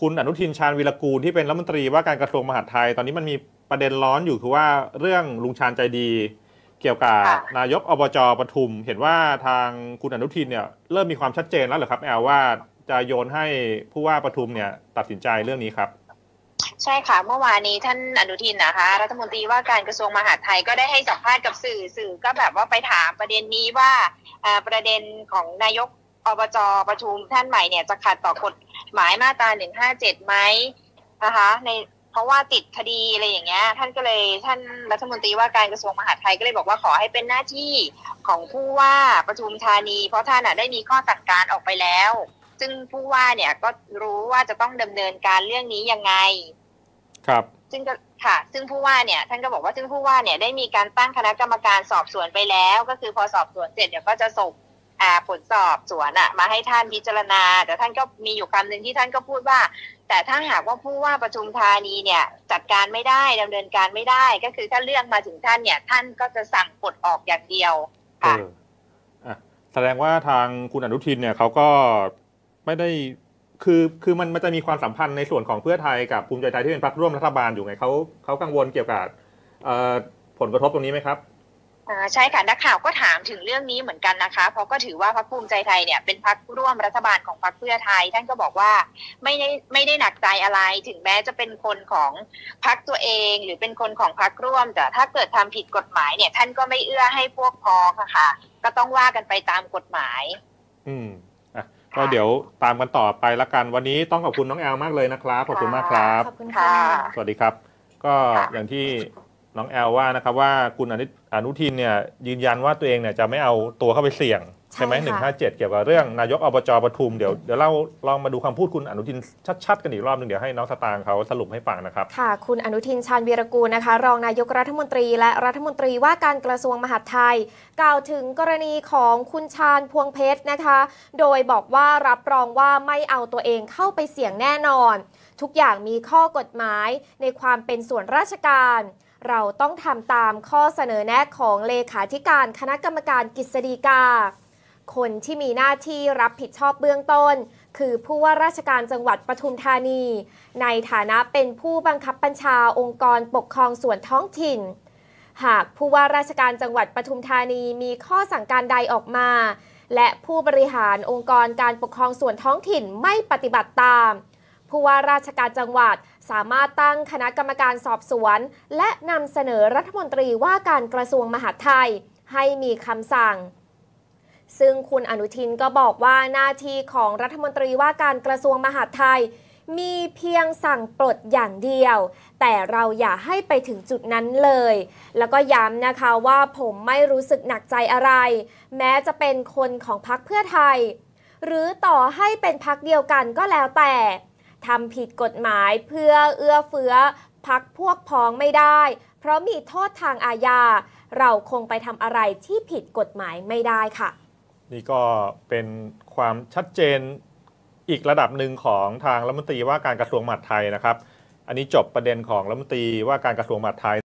คุณอนุทินชาญวีรกูลที่เป็นรัฐมนตรีว่าการกระทรวงมหาดไทยตอนนี้มันมีประเด็นร้อนอยู่คือว่าเรื่องลุงชาญใจดีเกี่ยวกับค่ะนายกอบจปทุมเห็นว่าทางคุณอนุทินเนี่ยเริ่มมีความชัดเจนแล้วเหรอครับแอลว่าจะโยนให้ผู้ว่าปทุมเนี่ยตัดสินใจเรื่องนี้ครับใช่ค่ะเมื่อวานนี้ท่านอนุทินนะคะรัฐมนตรีว่าการกระทรวงมหาดไทยก็ได้ให้สัมภาษณ์กับสื่อก็แบบว่าไปถามประเด็นนี้ว่าประเด็นของนายกอบจปทุมท่านใหม่เนี่ยจะขัดต่อกฎหมายมาตรา157ไหมนะคะเพราะว่าติดคดีอะไรอย่างเงี้ยท่านรัฐมนตรีว่าการกระทรวงมหาดไทยก็เลยบอกว่าขอให้เป็นหน้าที่ของผู้ว่าปทุมธานีเพราะท่านได้มีข้อสั่งการออกไปแล้วซึ่งผู้ว่าเนี่ยก็รู้ว่าจะต้องดำเนินการเรื่องนี้ยังไงครับซึ่งก็ค่ะซึ่งผู้ว่าเนี่ยท่านก็บอกว่าซึ่งผู้ว่าเนี่ยได้มีการตั้งคณะกรรมการสอบสวนไปแล้วก็คือพอสอบสวนเสร็จเดี๋ยวก็จะส่งผลสอบสวนมาให้ท่านพิจารณาแต่ท่านก็มีอยู่คำหนึ่งที่ท่านก็พูดว่าแต่ถ้าหากว่าผู้ว่าปทุมธานีเนี่ยจัดการไม่ได้ดำเนินการไม่ได้ก็คือถ้าเรื่องมาถึงท่านเนี่ยท่านก็จะสั่งปลดออกอย่างเดียวค่ะแสดงว่าทางคุณอนุทินเนี่ยเขาก็ไม่ได้คือมันจะมีความสัมพันธ์ในส่วนของเพื่อไทยกับภูมิใจไทยที่เป็นพรรคร่วมรัฐบาลอยู่ไงเขากังวลเกี่ยวกับผลกระทบตรงนี้ไหมครับใช่ค่ะนักข่าวก็ถามถึงเรื่องนี้เหมือนกันนะคะเพราะก็ถือว่าพรรคภูมิใจไทยเนี่ยเป็นพรรคร่วมรัฐบาลของพรรคเพื่อไทยท่านก็บอกว่าไม่ได้หนักใจอะไรถึงแม้จะเป็นคนของพรรคตัวเองหรือเป็นคนของพรรคร่วมแต่ถ้าเกิดทำผิดกฎหมายเนี่ยท่านก็ไม่เอื้อให้พวกพ้องค่ะก็ต้องว่ากันไปตามกฎหมายก็เดี๋ยวตามกันต่อไปละกันวันนี้ต้องขอบคุณน้องแอลมากเลยนะครับขอบคุณมากครับขอบคุณค่ะสวัสดีครับก็อย่างที่น้องแอลว่านะครับว่าคุณอนุทินเนี่ยยืนยันว่าตัวเองเนี่ยจะไม่เอาตัวเข้าไปเสี่ยงใช่ไหม157เกี่ยวกับเรื่องนายกอบจปทุมเดี๋ยวเราลองมาดูคำพูดคุณอนุทินชัดๆกันอีกรอบหนึ่งเดี๋ยวให้น้องสตางค์เขาสรุปให้ฟังนะครับค่ะคุณอนุทินชาญวีรกูลนะคะรองนายกรัฐมนตรีและรัฐมนตรีว่าการกระทรวงมหาดไทยกล่าวถึงกรณีของคุณชาญพวงเพชรนะคะโดยบอกว่ารับรองว่าไม่เอาตัวเองเข้าไปเสี่ยงแน่นอนทุกอย่างมีข้อกฎหมายในความเป็นส่วนราชการเราต้องทำตามข้อเสนอแนะของเลขาธิการคณะกรรมการกฤษฎีกาคนที่มีหน้าที่รับผิดชอบเบื้องต้นคือผู้ว่าราชการจังหวัดปทุมธานีในฐานะเป็นผู้บังคับบัญชาองค์กรปกครองส่วนท้องถิ่นหากผู้ว่าราชการจังหวัดปทุมธานีมีข้อสั่งการใดออกมาและผู้บริหารองค์กรการปกครองส่วนท้องถิ่นไม่ปฏิบัติตามผู้ว่าราชการจังหวัดสามารถตั้งคณะกรรมการสอบสวนและนำเสนอรัฐมนตรีว่าการกระทรวงมหาดไทยให้มีคำสั่งซึ่งคุณอนุทินก็บอกว่าหน้าที่ของรัฐมนตรีว่าการกระทรวงมหาดไทยมีเพียงสั่งปลดอย่างเดียวแต่เราอย่าให้ไปถึงจุดนั้นเลยแล้วก็ย้ำนะคะว่าผมไม่รู้สึกหนักใจอะไรแม้จะเป็นคนของพรรคเพื่อไทยหรือต่อให้เป็นพรรคเดียวกันก็แล้วแต่ทำผิดกฎหมายเพื่อเอื้อเฟื้อพรรคพวกพ้องไม่ได้เพราะมีโทษทางอาญาเราคงไปทำอะไรที่ผิดกฎหมายไม่ได้ค่ะนี่ก็เป็นความชัดเจนอีกระดับหนึ่งของทางรัฐมนตรีว่าการกระทรวงมหาดไทยนะครับอันนี้จบประเด็นของรัฐมนตรีว่าการกระทรวงมหาดไทย